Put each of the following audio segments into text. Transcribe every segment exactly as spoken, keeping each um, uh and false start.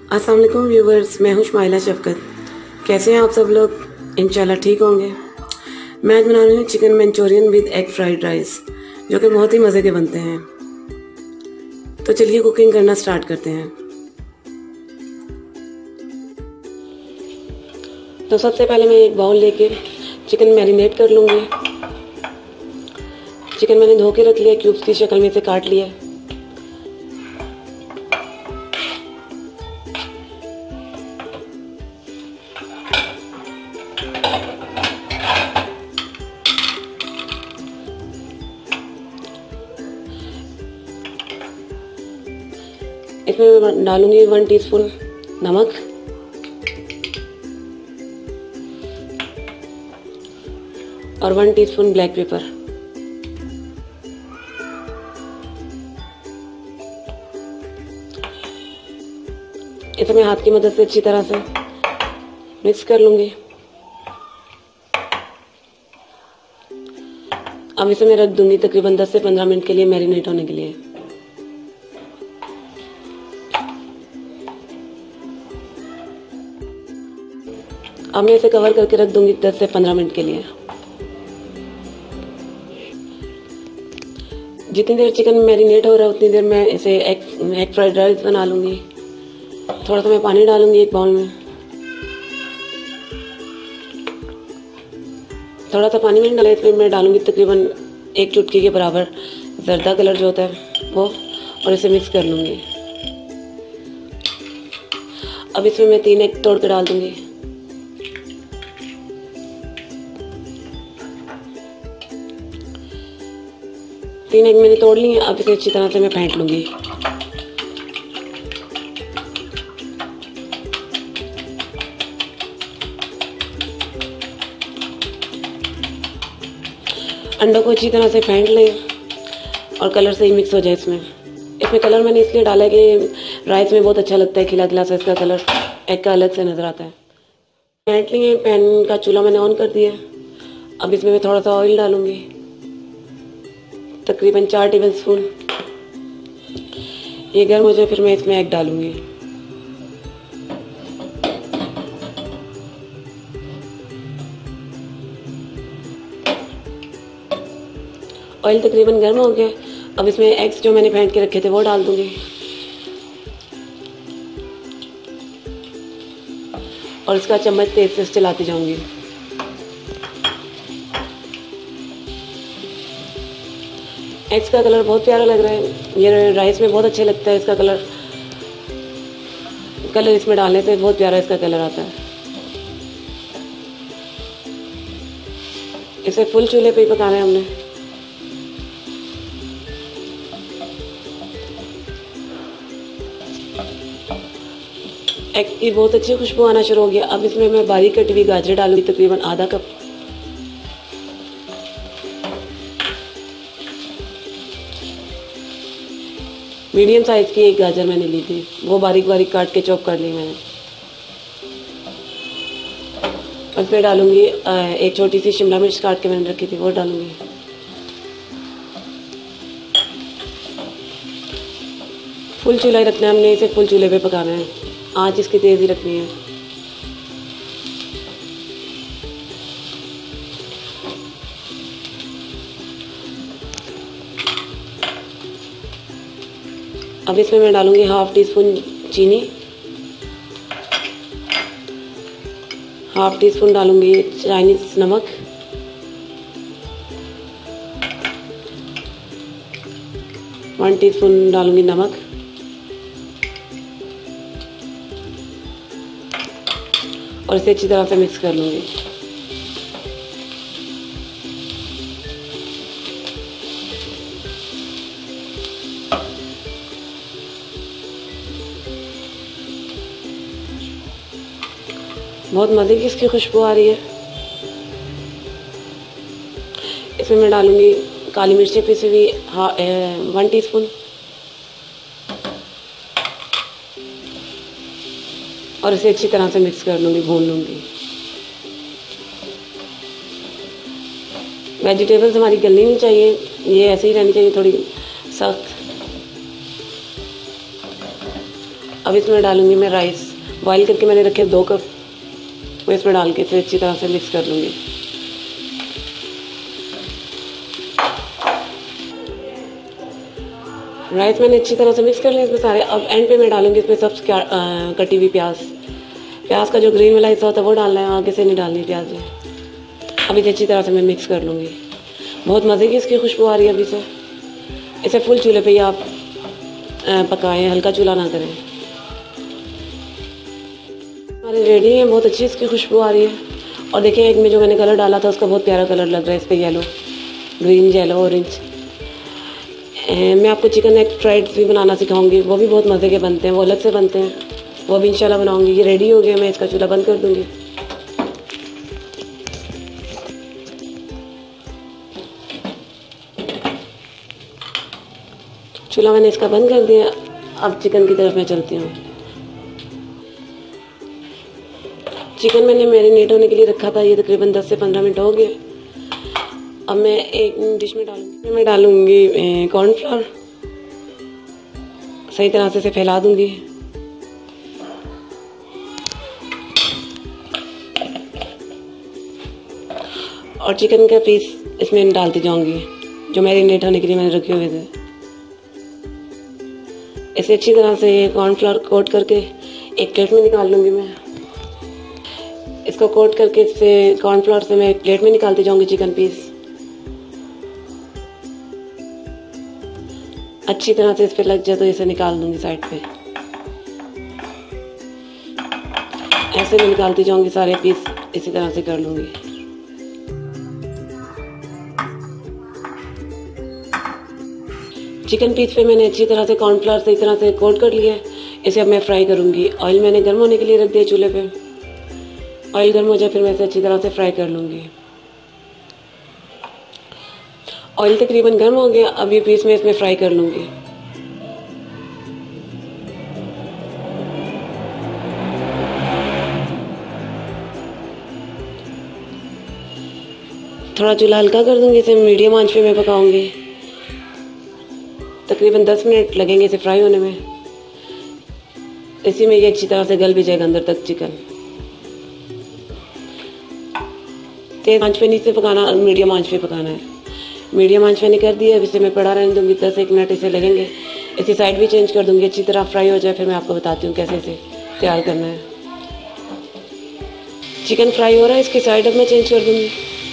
अस्सलाम वालेकुम व्यूवर्स, मैं हूँ शुमाइला शफकत। कैसे हैं आप सब लोग? इंशाल्लाह ठीक होंगे। मैं आज बना रही हूँ chicken Manchurian with egg fried rice, जो कि बहुत ही मज़े के बनते हैं। तो चलिए कुकिंग करना स्टार्ट करते हैं। तो सबसे पहले मैं एक बाउल लेके चिकन मैरिनेट कर लूँगी। चिकन मैंने धो के रख लिया, क्यूब्स की शक्ल में से काट लिया। इसमें मैं डालूंगी वन टीस्पून नमक और वन टीस्पून ब्लैक पेपर। इसे मैं हाथ की मदद से अच्छी तरह से मिक्स कर लूंगी। अब इसे मैं रख दूंगी तकरीबन दस से पंद्रह मिनट के लिए मैरिनेट होने के लिए। अब मैं इसे कवर करके रख दूंगी दस से पंद्रह मिनट के लिए। जितनी देर चिकन मैरिनेट हो रहा है उतनी देर मैं इसे एग एग फ्राइड राइस बना लूंगी। थोड़ा सा मैं पानी डालूंगी एक बाउल में। थोड़ा सा पानी मैंने डाला, इसमें मैं डालूंगी तकरीबन एक चुटकी के बराबर जर्दा कलर जो होता है वो, और इसे मिक्स कर लूंगी। अब इसमें मैं तीन एग तोड़ के डाल दूंगी। तीन एग मैंने तोड़ ली है। अब इसे अच्छी तरह से मैं फेंट लूंगी। अंडों को अच्छी तरह से फेंट लें और कलर से ही मिक्स हो जाए। इसमें इसमें कलर मैंने इसलिए डाला है कि राइस में बहुत अच्छा लगता है, खिला खिला सा इसका कलर एग का अलग से नज़र आता है। फेंट लिए, पैन का चूल्हा मैंने ऑन कर दिया। अब इसमें मैं थोड़ा सा ऑयल डालूंगी, तकरीबन चार टेबल स्पून। ये गर्म हो जाए फिर मैं इसमें एग डालूंगी। ऑयल तकरीबन गर्म हो गया। अब इसमें एग्स जो मैंने फेंट के रखे थे वो डाल दूंगी और इसका चम्मच तेज से चलाती जाऊंगी। एग्स का कलर बहुत प्यारा लग रहा है। ये राइस में बहुत अच्छा लगता है इसका कलर। कलर इसमें डालने से बहुत प्यारा इसका कलर आता है। इसे फुल चूल्हे पे ही पकाना है हमने। एग की बहुत अच्छी खुशबू आना शुरू हो गया। अब इसमें मैं बारीक कटी हुई गाजर डालूंगी, तकरीबन आधा कप। मीडियम साइज की एक गाजर मैंने ली थी, वो बारीक बारीक काट के चॉप कर ली मैंने। उसमें डालूंगी एक छोटी सी शिमला मिर्च काट के मैंने रखी थी, वो डालूंगी। फुल चूल्हा रखना है हमने, इसे फुल चूल्हे पे पकाना है। आंच इसकी तेज ही रखनी है। अब इसमें मैं डालूंगी हाफ टी स्पून चीनी, हाफ टी स्पून डालूंगी चाइनीज नमक, वन टीस्पून डालूंगी नमक और इसे अच्छी तरह से मिक्स कर लूंगी। बहुत मज़े की इसकी खुशबू आ रही है। इसमें मैं डालूंगी काली मिर्ची पिसी हुई वन टीस्पून और इसे अच्छी तरह से मिक्स कर लूंगी, भून लूंगी। वेजिटेबल्स हमारी गलनी नहीं चाहिए, ये ऐसे ही रहनी चाहिए थोड़ी सख्त। अब इसमें डालूंगी मैं राइस, बॉईल करके मैंने रखे दो कप, वो इसमें डाल के इसे अच्छी तरह से मिक्स कर लूँगी। राइस मैंने अच्छी तरह से मिक्स कर लिया इसमें सारे। अब एंड पे मैं डालूंगी इसमें सब कटी हुई प्याज। प्याज का जो ग्रीन वाला हिस्सा होता है वो डालना है, आगे से नहीं डालनी प्याज है। अब इसे अच्छी तरह से मैं मिक्स कर लूँगी। बहुत मज़े की इसकी खुशबू आ रही है अभी से। इसे फुल चूल्हे पे ही आप पकाएं, हल्का चूल्हा ना करें। हमारे रेडी हैं, बहुत अच्छी इसकी खुशबू आ रही है। और देखिए एक में जो मैंने कलर डाला था उसका बहुत प्यारा कलर लग रहा है इस पर, येलो, ग्रीन, येलो, ऑरेंज। मैं आपको चिकन एग फ्राइड्स भी बनाना सिखाऊंगी, वो भी बहुत मज़े के बनते हैं, वो अलग से बनते हैं, वो भी इंशाल्लाह बनाऊंगी। ये रेडी हो गया, मैं इसका चूल्हा बंद कर दूंगी। चूल्हा मैंने इसका बंद कर दिया। अब चिकन की तरफ मैं चलती हूँ। चिकन मैंने मैरिनेट होने के लिए रखा था, ये तकरीबन दस से पंद्रह मिनट हो गए। अब मैं एक डिश में डालूंगी मैं डालूंगी कॉर्नफ्लावर, सही तरह से इसे फैला दूंगी। और चिकन का पीस इसमें डालती जाऊंगी जो मैरिनेट होने के लिए मैंने रखे हुए थे। इसे अच्छी तरह से कॉर्नफ्लावर कोट करके एक प्लेट में निकाल लूंगी मैं। इसको कोट करके इससे कॉर्नफ्लावर से मैं एक प्लेट में निकालती जाऊंगी चिकन पीस। अच्छी तरह से इस पे लग जाए तो इसे निकाल दूंगी साइड पे। ऐसे मैं निकालती जाऊंगी सारे पीस, इसी तरह से कर लूंगी। चिकन पीस पे मैंने अच्छी तरह से कॉर्नफ्लावर से इस तरह से कोट कर लिया है। इसे अब मैं फ्राई करूंगी। ऑयल मैंने गर्म होने के लिए रख दिया चूल्हे पे। ऑयल गर्म हो जाए फिर मैं इसे अच्छी तरह से फ्राई कर लूंगी। ऑयल तकरीबन गर्म हो गया। अब ये पीस मैं इसमें फ्राई कर लूंगी। थोड़ा चूल्हा हल्का कर दूंगी, इसे मीडियम आंच पे मैं पकाऊंगी। तकरीबन दस मिनट लगेंगे इसे फ्राई होने में। इसी में ये अच्छी तरह से गल भी जाएगा अंदर तक चिकन। तेज आंच पे नीचे पकाना, मीडियम आंच पे पकाना है। मीडियम आंच मैंने कर दिया। अब इसे मैं पड़ा रहने दूंगी, दस एक मिनट इसे लगेंगे। इसी साइड भी चेंज कर दूंगी, अच्छी तरह फ्राई हो जाए फिर मैं आपको बताती हूँ कैसे इसे तैयार करना है। चिकन फ्राई हो रहा है, इसकी साइड अब मैं चेंज कर दूंगी।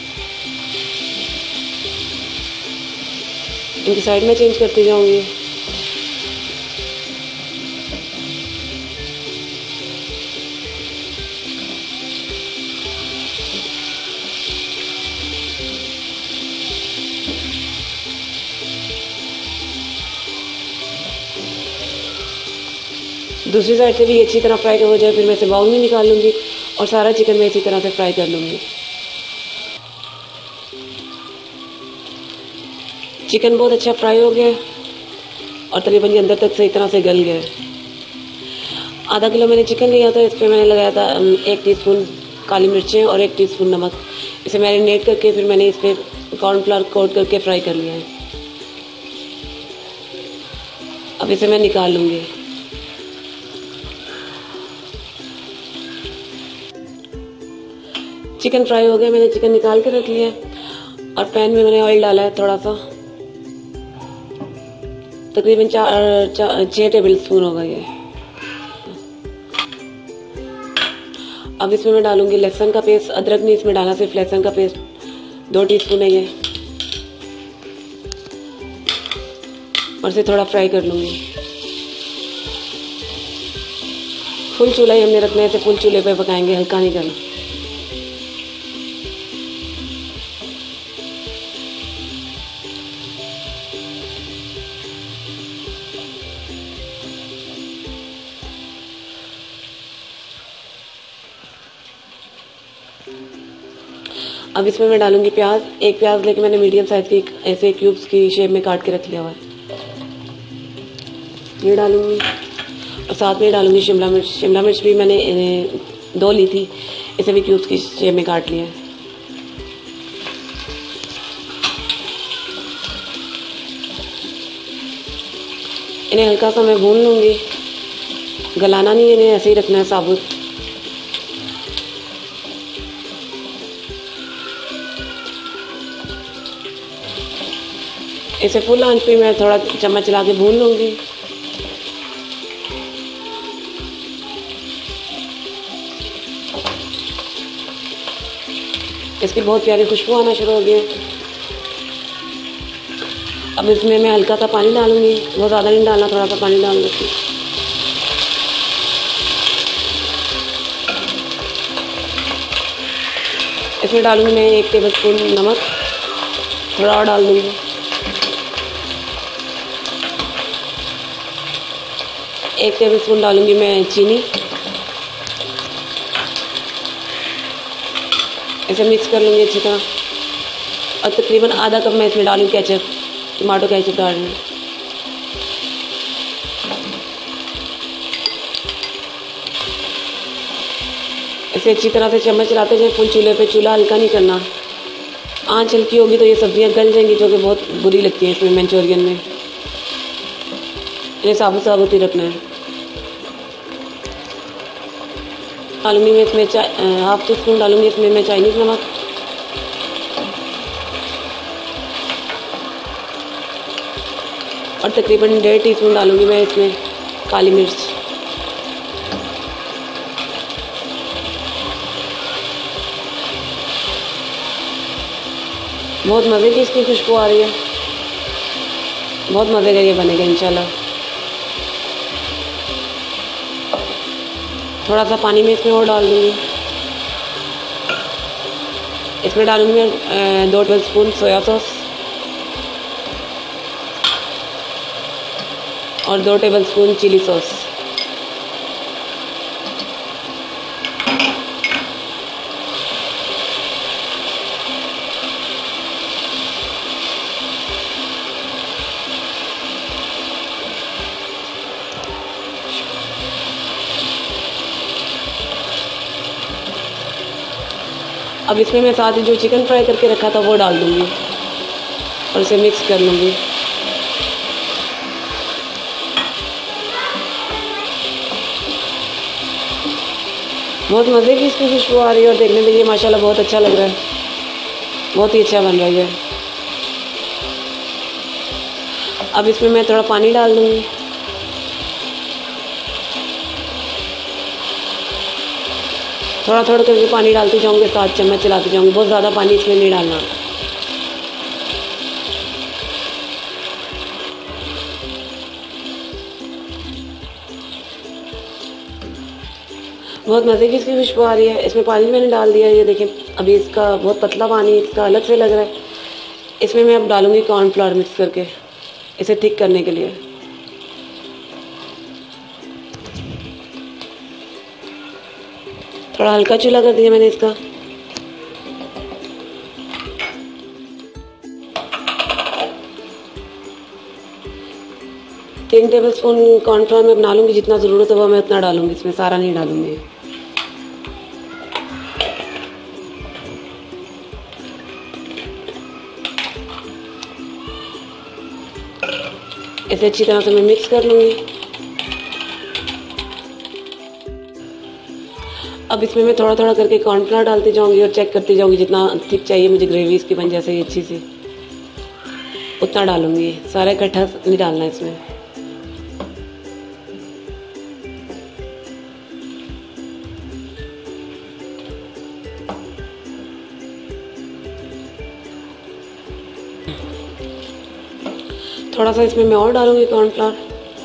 इनकी साइड में चेंज करती जाऊंगी। दूसरी साइड से भी अच्छी तरह फ्राई हो जाए फिर मैं इसे बाउल में निकाल लूँगी और सारा चिकन मैं इसी तरह से फ्राई कर लूँगी। चिकन बहुत अच्छा फ्राई हो गया और तकरीबन ये अंदर तक सही तरह से गल गया। आधा किलो मैंने चिकन लिया था, इस पर मैंने लगाया था एक टीस्पून काली मिर्चें और एक टीस्पून नमक। इसे मैरिनेट करके फिर मैंने इस पर कॉर्नफ्लावर कोट करके फ्राई कर लिया है। अब इसे मैं निकाल लूँगी। चिकन फ्राई हो गया, मैंने चिकन निकाल के रख लिया है और पैन में मैंने ऑयल डाला है थोड़ा सा, तकरीबन चार चा, छः टेबल स्पून होगा ये। अब इसमें मैं डालूंगी लहसुन का पेस्ट। अदरक नहीं इसमें डाला, सिर्फ लहसुन का पेस्ट दो टीस्पून है ये। और इसे थोड़ा फ्राई कर लूँगी। फुल चूल्हा ही हमने रखना है, इसे फुल चूल्हे पे पकाएंगे, हल्का नहीं करना। अब इसमें मैं डालूंगी प्याज। एक प्याज लेके मैंने मीडियम साइज की ऐसे क्यूब्स की शेप में काट के रख लिया हुआ है, ये डालूंगी। और साथ में डालूंगी शिमला मिर्च। शिमला मिर्च भी मैंने दो ली थी, इसे भी क्यूब्स की शेप में काट लिया है। इन्हें हल्का सा मैं भून लूँगी। गलाना नहीं है, इन्हें ऐसे ही रखना है साबुत। इसे फुल आंच पे मैं थोड़ा चम्मच चला के भून लूँगी। इसकी बहुत प्यारी खुशबू आना शुरू हो गई है। अब इसमें मैं हल्का सा पानी डालूंगी, बहुत ज़्यादा नहीं डालना, थोड़ा सा पानी डाल दूँगी। इसमें डालूंगी मैं एक टेबल स्पून नमक, थोड़ा और डाल दूँगी। एक टेबल स्पून डालूंगी मैं चीनी। इसे मिक्स कर लूँगी अच्छी तरह। और तकरीबन आधा कप मैं इसमें डालूँगी केचप, टमाटो केचप डाल रही हूँ। इसे अच्छी तरह से चम्मच चलाते जाए फुल चूल्हे पे, चूल्हा हल्का नहीं करना। आंच हल्की होगी तो ये सब्जियां गल जाएंगी, जो कि बहुत बुरी लगती हैं इसमें मंचूरियन में। ये साबुत साबुत ही रखना है। डालूंगी मैं इसमें हाफ टी स्पून डालूंगी इसमें मैं चाइनीज़ नमक। और तकरीबन डेढ़ टी स्पून डालूंगी मैं इसमें काली मिर्च। बहुत मज़े की इसकी खुशबू आ रही है, बहुत मज़े का ये बनेगा इंशाल्लाह। थोड़ा सा पानी में इसमें और डाल दूँगी। इसमें डालूँगी मैं दो टेबल स्पून सोया सॉस और दो टेबल स्पून चिली सॉस। अब इसमें मैं साथ ही जो चिकन फ्राई करके रखा था वो डाल दूँगी और इसे मिक्स कर लूँगी। बहुत मज़े की इसकी खुशबू आ रही है और देखने में ये माशाल्लाह बहुत अच्छा लग रहा है, बहुत ही अच्छा बन रहा है। अब इसमें मैं थोड़ा पानी डाल दूँगी। थोड़ा थोड़ा करके पानी डालती जाऊँगी, साथ चम्मच चलाती जाऊँगी। बहुत ज़्यादा पानी इसमें नहीं डालना। बहुत मज़े की इसकी खुशबू आ रही है। इसमें पानी मैंने डाल दिया है, ये देखें अभी इसका बहुत पतला पानी इसका अलग से लग रहा है। इसमें मैं अब डालूँगी कॉर्नफ्लावर मिक्स करके इसे थिक करने के लिए। थोड़ा हल्का चूल्हा कर दिया मैंने इसका। तीन टेबल स्पून कॉर्नफ्लावर में बना लूँगी, जितना ज़रूरत है वो मैं उतना डालूँगी, इसमें सारा नहीं डालूँगी। इसे अच्छी तरह से मैं मिक्स कर लूँगी। अब इसमें मैं थोड़ा थोड़ा करके कॉर्नफ्लावर डालती जाऊँगी और चेक करती जाऊँगी जितना थिक चाहिए मुझे ग्रेवी इसकी बन जैसे अच्छी सी, उतना डालूँगी। सारा इकट्ठा नहीं डालना इसमें। थोड़ा सा इसमें मैं और डालूँगी कॉर्नफ्लावर।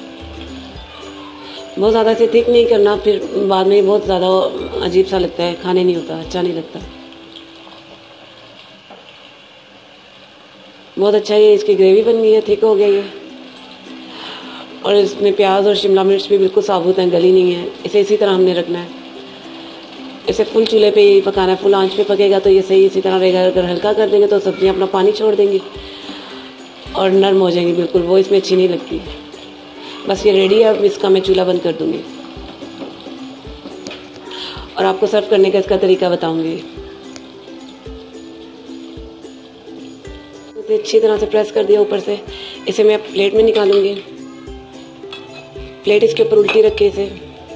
बहुत ज़्यादा इसे थिक नहीं करना, फिर बाद में बहुत ज़्यादा अजीब सा लगता है, खाने नहीं होता, अच्छा नहीं लगता। बहुत अच्छा ये इसकी ग्रेवी बन गई है, थिक हो गई है। और इसमें प्याज और शिमला मिर्च भी बिल्कुल साबुत हैं, गली नहीं है। इसे इसी तरह हमने रखना है। इसे फुल चूल्हे पे ही पकाना है, फुल आंच पे पकेगा तो ये सही इसी तरह रहेगा। अगर हल्का कर देंगे तो सब्जियाँ अपना पानी छोड़ देंगी और नरम हो जाएंगी बिल्कुल, वो इसमें अच्छी नहीं लगती। बस ये रेडी है। अब इसका मैं चूल्हा बंद कर दूँगी और आपको सर्व करने का इसका तरीका बताऊँगी। इसे अच्छी तरह से प्रेस कर दिया ऊपर से। इसे मैं प्लेट में निकालूँगी। प्लेट इसके ऊपर उल्टी रख के इसे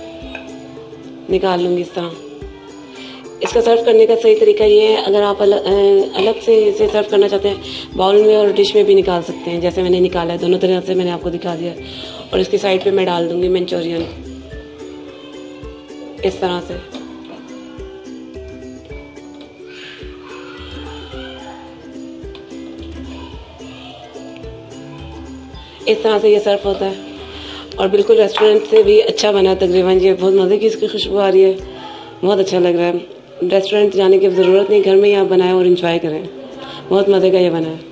निकाल लूँगी इस तरह। इसका सर्व करने का सही तरीका ये है, अगर आप अलग अलग से इसे सर्व करना चाहते हैं बाउल में और डिश में भी निकाल सकते हैं, जैसे मैंने निकाला है। दोनों तरह से मैंने आपको दिखा दिया। और इसकी साइड पे मैं डाल दूँगी मंचूरियन इस तरह से। इस तरह से ये सर्व होता है और बिल्कुल रेस्टोरेंट से भी अच्छा बना है तकरीबन। ये बहुत मज़े की इसकी खुशबू आ रही है, बहुत अच्छा लग रहा है। रेस्टोरेंट जाने की ज़रूरत नहीं, घर में ही आप बनाएं और इंजॉय करें। बहुत मज़े का ये बना है।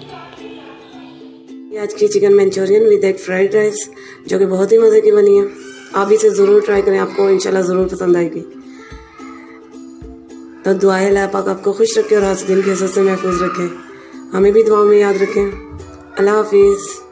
ये आज की chicken Manchurian with egg fried rice, जो कि बहुत ही मज़े की बनी है। आप इसे ज़रूर ट्राई करें, आपको इंशाल्लाह ज़रूर पसंद आएगी। तो दुआएं अल्लाह पाक आपको खुश रखे और आज दिन के हिस्से से महफूज रखें। हमें भी दुआ में याद रखें। अल्लाह हाफिज़।